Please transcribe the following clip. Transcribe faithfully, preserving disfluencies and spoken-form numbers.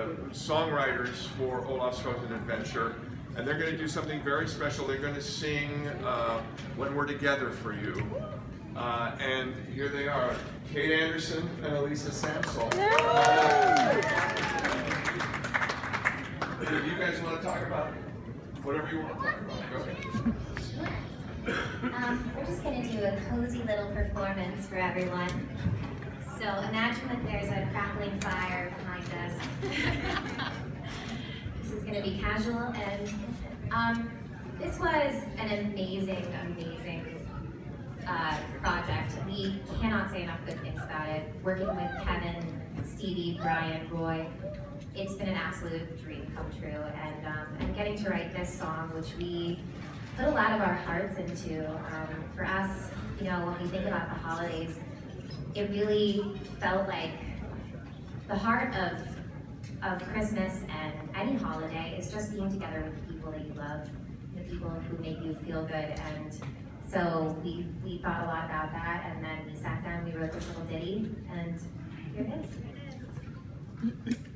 songwriters for Olaf's Frozen Adventure, and they're going to do something very special. They're going to sing uh, When We're Together for You. Uh, and here they are, Kate Anderson and Elyssa Samsel. Do you guys want to talk about whatever you want to talk about? Go ahead. Um, we're just going to do a cozy little performance for everyone. So imagine that there's a crackling fire behind us. This is going to be casual, and um, this was an amazing, amazing uh, project. We cannot say enough good things about it. Working with Kevin, Stevie, Brian, Roy, it's been an absolute dream come true. And, um, and getting to write this song, which we put a lot of our hearts into. Um, for us, you know, when we think about the holidays, it really felt like the heart of, of Christmas and any holiday is just being together with the people that you love, the people who make you feel good. And so we, we thought a lot about that, and then we sat down, we wrote this little ditty, and here it is.